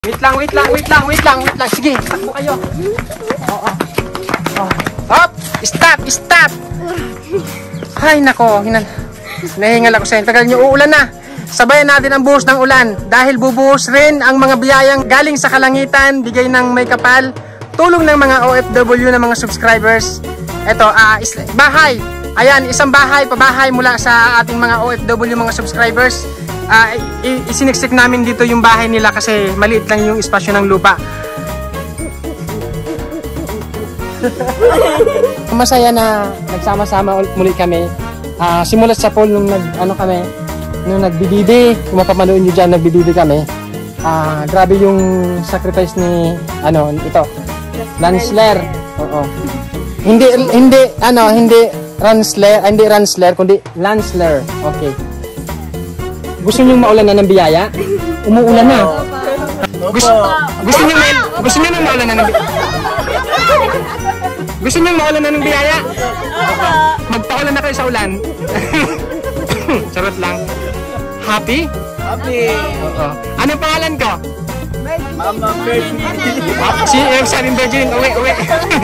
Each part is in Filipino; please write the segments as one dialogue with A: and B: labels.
A: Wait lang. Sige, takbo kayo. Oo. Hop! Stop! Ay, nako. Nahingal ako sa inyo. Tagal nyo, uulan na. Sabayan natin ang buhos ng ulan. Dahil bubuhos rin ang mga biyayang galing sa kalangitan, bigay ng may kapal, tulong ng mga OFW na mga subscribers. Ito, bahay. Ayan, isang pabahay mula sa ating mga OFW, mga subscribers. Isiniksik namin dito yung bahay nila kasi maliit lang yung espasyo ng lupa. Masaya na nagsama-sama muli kami. Simulat sa pool nung nagbibibi, kung mapapanood nyo dyan, nagbibibi kami. Grabe yung sacrifice ni Ransler. Oo. Hindi Ransler, kundi Lansler. Okay. Gusto niyo maulan na ng biyaya? Umuulan na. Gusto niyo maulan na ng biyaya? Gusto niyo maulan na ng biyaya? Magpaulan na kayo sa ulan. Charot lang. Happy?
B: Happy.
A: Oo. Anong pangalan ko?
B: Mama Virgin.
A: Si Sarin Virgin. Uwi.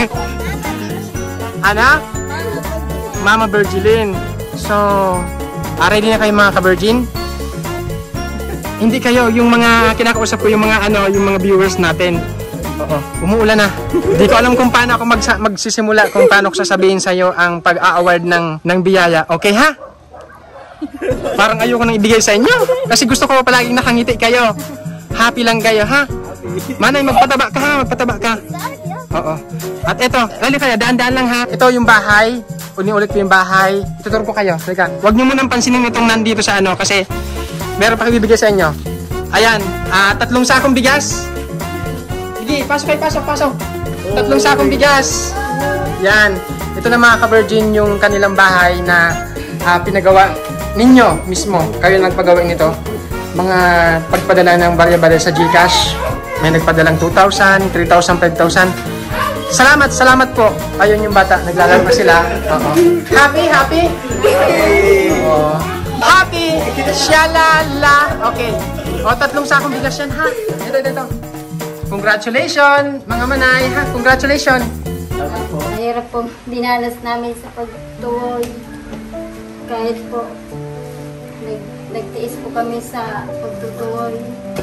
A: Ana? Mama Virgilin. So, ready na kayo mga ka-Virgin? Hindi kayo, yung mga kinakausap ko, yung mga viewers natin. Oo, umuulan na. Hindi ko alam kung paano ako magsisimula, kung paano ko sasabihin sa iyo ang pag-a-award ng biyaya. Okay ha? Parang ayoko nang ibigay sa inyo. Kasi gusto ko palaging nakangiti kayo. Happy lang kayo ha? Manay, magpataba ka. Oo. At ito, lali kaya, daan-daan lang ha. Ito yung bahay. Ulit ko yung bahay. Tuturo ko kayo. Teka, huwag niyo munang pansinin itong nandito sa kasi meron pa kayo bibigay sa inyo. Ayan, 3 sakong bigas. Sige, pasok. 3 sakong bigas. Yan. Ito na mga ka-Virgin yung kanilang bahay na pinagawa ninyo mismo. Kayo nagpagawa nito. Mga pagpadala ng barya-barya sa GCash. May nagpadalang 2,000, 3,000, 5,000. Salamat po. Ayun yung bata, naglalaro na sila. Oo. Happy? Oo. Happy! Shalala! Okay. O, 3 sakong bigas yan, ha? Ito. Congratulations, mga manay, ha? Congratulations!
C: Mahirap po dinanas namin sa pagtuwoy. Kahit po, nagtiis po kami sa pagtutuwoy.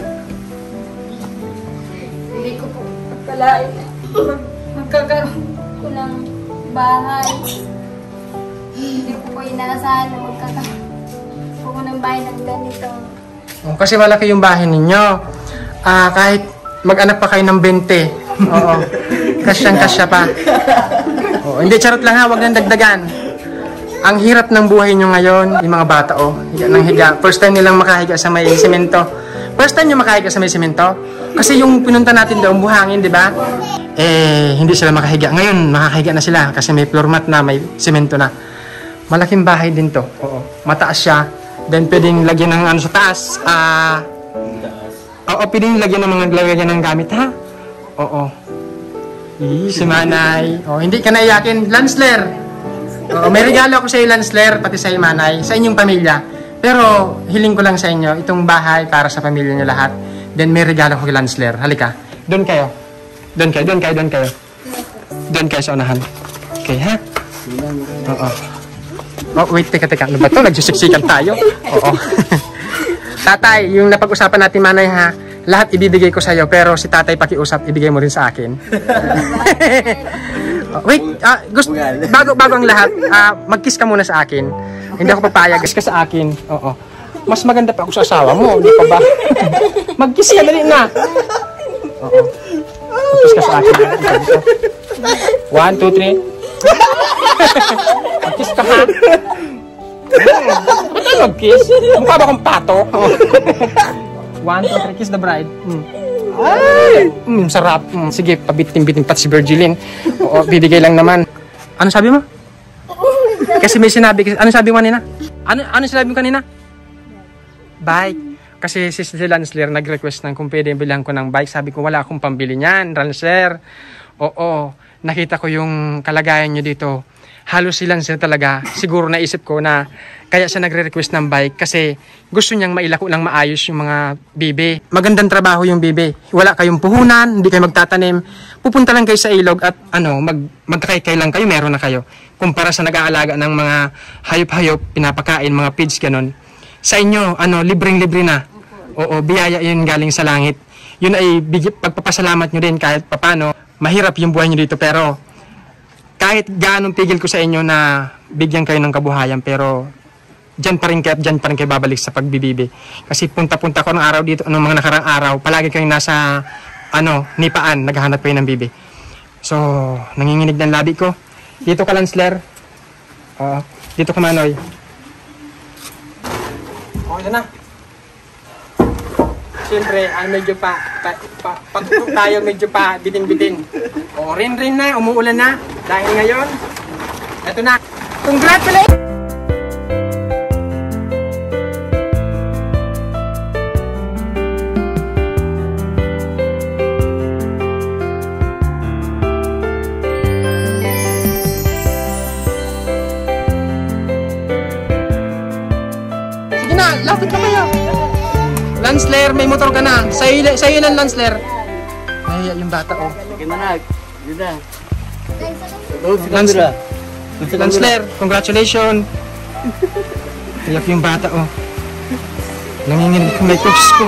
C: Hindi ko po pagkalain magkakaroon ko ng bahay. Hindi ko po inaasahan na magkakaroon po ng bahay ng ganito.
A: Kasi malaki yung bahay ninyo. Kahit mag-anak pa kayo ng 20. Oo. Kasyang-kasya pa. Oo. Hindi, charot lang ha. Huwag nang dagdagan. Ang hirap ng buhay nyo ngayon, yung mga bata, higa ng higa. First time nilang makahiga sa may semento. First time nyo makahiga sa may semento. Kasi yung pinunta natin doon, buhangin, di ba? Hindi sila makahiga. Ngayon, makakahiga na sila kasi may floor mat na, may semento na. Malaking bahay din to. Oo. Mataas siya. Then pwedeng lagyan ng sa taas. Pwedeng lagyan ng mga lagyan ng gamit ha. Oo. Si Manay. Hindi ka naiyakin, Lansler. May regalo ako sa iyo, Lansler, pati sa iyo, Manay, sa inyong pamilya. Pero hiling ko lang sa inyo itong bahay para sa pamilya niyo lahat. Then may regalo ko kay Lansler. Halika. Doon kayo. Doon kayo sa unahan. Okay ha? Oo. Wait, teka. Ano ba ito? Nagsusiksikan tayo. Oo. Tatay, yung napag-usapan natin, Manay, ha? Lahat ibibigay ko sa'yo, pero si tatay pakiusap, ibigay mo rin sa akin. Wait, bago ang lahat, mag-kiss ka muna sa akin. Hindi ako papayag. Kiss ka sa akin. Oo. Mas maganda pa ako sa asawa mo, hindi pa ba? Mag-kiss ka, dali na. Oo. Mag-kiss ka sa akin. 1, 2, 3. Mag-kiss ka ha? Ba't tayo mag-kiss? Mukha ba akong pato? 1, 2, 3, kiss the bride. Ay! Sarap. Sige, pabitin-bitin pat si Virgilin. Oo, bibigay lang naman. Ano sabi mo? Kasi may sinabi. Ano sabi mo kanina? Ano sinabi mo kanina? Bike. Kasi si Lansler nag-request ng kung pwede bilang ko ng bike. Sabi ko, wala akong pambili niyan, Lansler. Oo, nakita ko yung kalagayan nyo dito. halos silang sila talaga. Siguro naisip ko na kaya siya nagre-request ng bike kasi gusto niyang mailako ng maayos yung mga bibe. Magandang trabaho yung bibe. Wala kayong puhunan, hindi kayo magtatanim. Pupunta lang kayo sa ilog at magkakaykay lang kayo, meron na kayo. Kumpara sa nag-aalaga ng mga hayop-hayop, pinapakain, mga pigs, ganun. Sa inyo, libreng-libre na. Oo, biyaya yun galing sa langit. Yun ay pagpapasalamat nyo din kahit papano. Mahirap yung buhay nyo dito pero kahit gaanong pigil ko sa inyo na bigyan kayo ng kabuhayan pero dyan pa rin kayo babalik sa pagbibibi. Kasi punta-punta ko ng araw dito, mga nakarang araw, palagi kayong nasa, nipaan, naghahanap kayo ng bibi. So, nanginginig ng labi ko. Dito ka, Lansler. Dito ka, Manoy. Yan na. Siyempre, medyo patutok tayo, medyo pa bitin-bitin. Rin na, umuulan na. Dahil ngayon, eto na. Congratulations! Lapit ka kayo. Lansler, may motor ka na. Sa'yo lang, Lansler. Ay, yung bata,
B: Sige na. Yun na.
A: Lansler, congratulations. Iyak yung bata, Nanginginig may coach ko.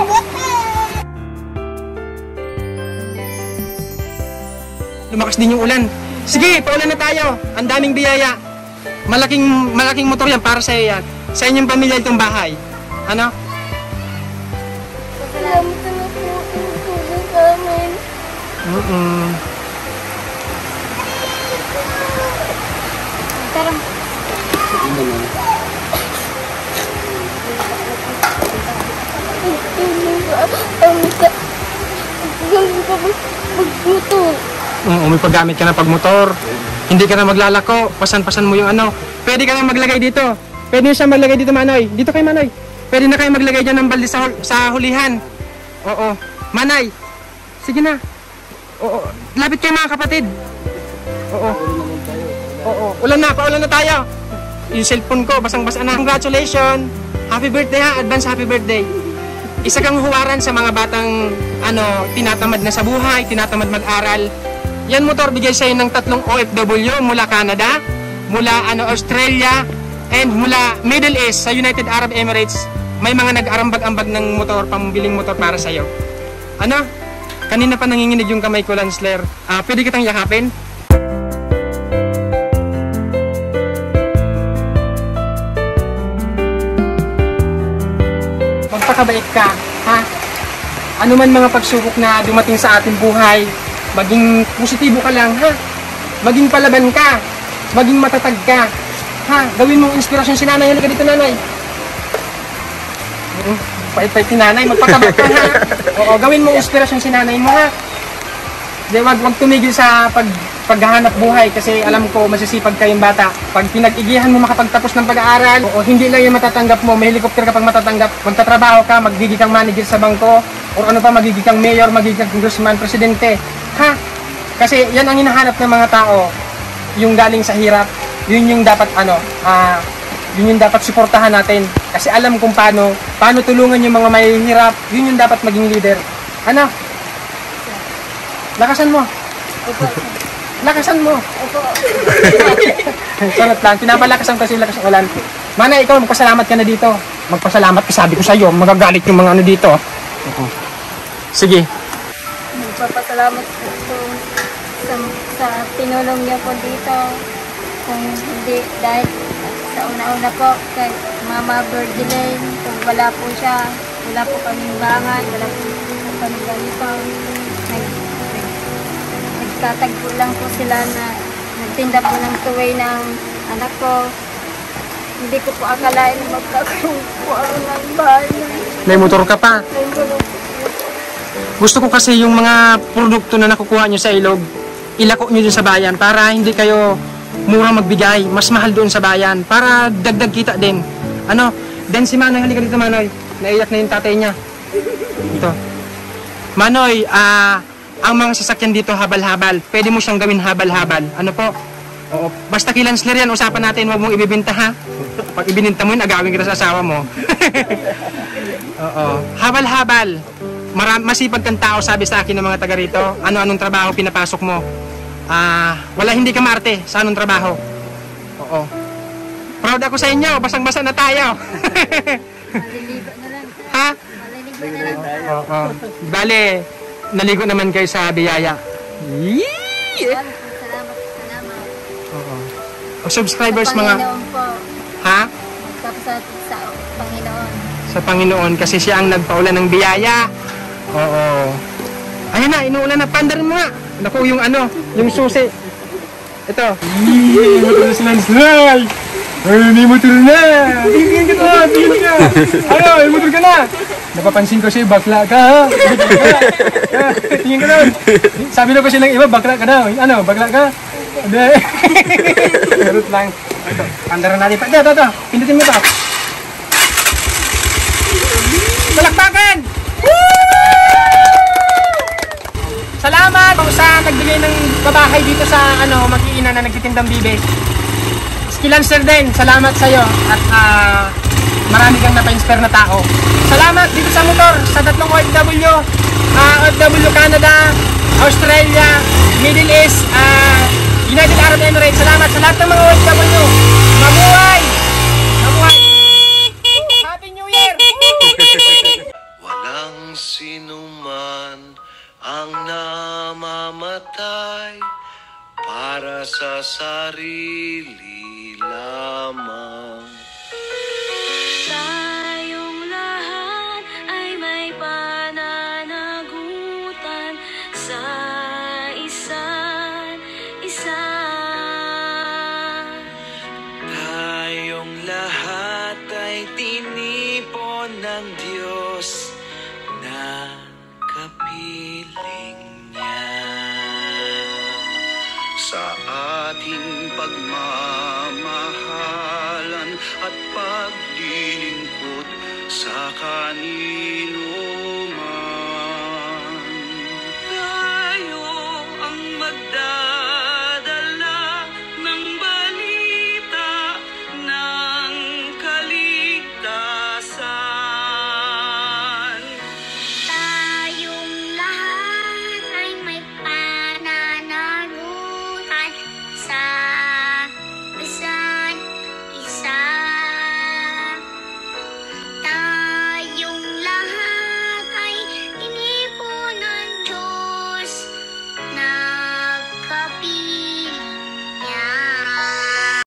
A: Lumakas din yung ulan. Sige, paulan na tayo. Ang daming biyaya. Malaking motor yan para sa'yo yan. Sa inyong pamilya itong bahay. Ano?
C: Salamat na po yung tulong sa amin. Tara. Magmotor.
A: May paggamit ka na pagmotor. Hindi ka na maglalako. Pasan-pasan mo yung Pwede ka na maglagay dito. Pwede siya maglagay dito, Manoy. Dito kay Manoy. Pwede na kayo maglagay dyan ng balde sa hulihan. Oo. Manay. Sige na. Oo. Lapit kayo mga kapatid. Oo. Ulan na tayo. Yung cellphone ko, basang-basa na. Congratulations. Happy birthday ha. Advance happy birthday. Isa kang huwaran sa mga batang tinatamad na sa buhay, tinatamad mag-aral. Yan motor bigay sa'yo ng 3 OFW mula Canada, mula Australia, and mula Middle East sa United Arab Emirates. May mga nag-arambag-ambag ng motor, pambiling motor para sa'yo. Kanina pa nanginginig yung kamay ko, Lansler. Pwede kitang yakapin? Magpakabait ka, ha? Ano man mga pagsubok na dumating sa ating buhay, maging positibo ka lang, ha? Maging palaban ka, maging matatag ka, ha? Gawin mong inspirasyon si nanay. Halika dito, nanay. Pait-pait ni nanay, magpakabait ka, ha? Oo, gawin mong inspirasyon si nanay mo, ha? Wag tumigil sa paghahanap buhay kasi alam ko masisipag kayong bata. Pag pinag-igihan mo makapagtapos ng pag-aaral, o hindi lang yung matatanggap mo, may helicopter ka pag matatanggap, magtatrabaho ka, magiging kang manager sa bangko, o ano pa, magiging kang mayor, magiging kang congressman, presidente, ha? Kasi yan ang hinahanap ng mga tao, yung galing sa hirap, yun yung dapat yun yung dapat suportahan natin. Kasi alam kung paano tulungan yung mga mahihirap, yun yung dapat maging leader. Lakasan mo. Lakasan mo. Sarap lang. Pinapalakasan kasi lakas ng ulan. Mana, ikaw, magpasalamat ka na dito. Magpasalamat ka, sabi ko sa'yo. Magagalit yung mga dito. Sige.
C: Magpapasalamat po sa tinulong niyo po dito. Kung hindi, dahil sa una-una po, kay Mama Virgiline, kung wala po siya, wala po kaming bahay, wala po kaming ganito. Nagtatagpo lang po sila na nagtinda po ng tuway ng anak ko. Hindi ko po akalain na magkakaroon po ako ng bahay.
A: May motor ka pa? Gusto ko kasi yung mga produkto na nakukuha nyo sa ilog, ilako nyo dun sa bayan para hindi kayo mura magbigay, mas mahal doon sa bayan para dagdag kita din. Then si Manoy, halika dito, Manoy. Naiyak na yung tatay niya. Ito. Manoy, ang mga sasakyan dito habal-habal. Pwede mo siyang gawin habal-habal. Ano po? Oo, basta kay Lansler yan, usapan natin, huwag mong ibibenta ha. Pag ibininta mo yun, agawin kita sa asawa mo. Oo, habal-habal. Masipag kang tao, sabi sa akin ng mga taga rito. Ano-anong trabaho pinapasok mo? Wala, hindi ka marte sa anong trabaho. Oo. Proud ako sa inyo, basang-basa na tayo.
C: Maliligo na lang.
A: Ha?
C: Maliligo na lang.
A: Oo. Bale, naligo naman kayo sa biyaya.
C: Salamat.
A: Oo. O subscribers
C: Sa
A: mga...
C: Panginoon po.
A: Ha?
C: Magkapasalamat sa Panginoon.
A: Sa Panginoon kasi siya ang nagpaulan ng biyaya. Oo. Ayun na, inuulan na. Pandarin mo nga. Naku, yung ano, yung susi. Ito. Motor si Lansler! Ay, may motor na! Tingin ka to! Tingin ka! Ano, may motor ka na! Napapansin ko siya, bakla ka ha? Tingin ka doon! Sabi na ko silang iba, bakla ka daw. Ano, bakla ka? Hindi. Charot lang. Ito, pandaran natin pa. Ito. Pindutin mo ito. Palakpakan! Salamat sa nagbigay ng babahay dito sa mag-iina na nagtitindang bibe. Lansler din, salamat sa iyo at marami kang napa-inspire na tao. Salamat dito sa motor sa tatlong OFW, OFW Canada, Australia, Middle East, United Arab Emirates. Salamat sa lahat ng mga OFW. Mabuhay! Mabuhay! Happy New Year!
D: Walang sinuman ang namamatay para sa sarili lamang.
E: Tayong lahat ay may pananagutan sa isa't isa.
D: Tayong lahat ay tinipon ng Diyos na kapiling niya. Sa ating pagmamahalan at paglilingkod sa kanila